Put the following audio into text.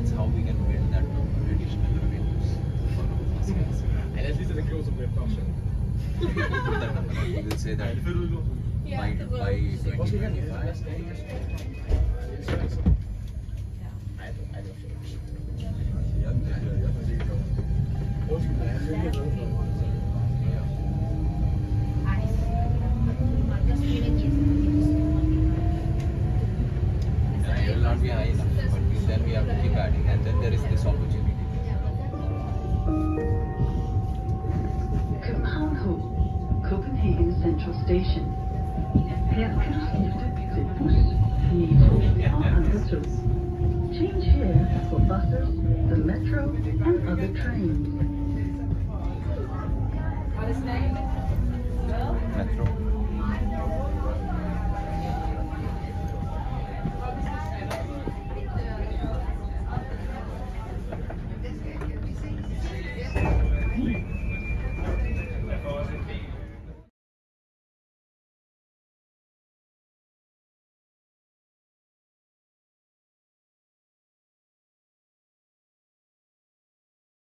that's how we can build that additional revenues. And at least it's a close up option. We will say that by 2025. It will not be high enough, but then we have to keep adding, and then there is this opportunity. Copenhagen Central Station. Herkunftsskifte til bus, metro og andre tog. Change here for buses, the metro and other trains.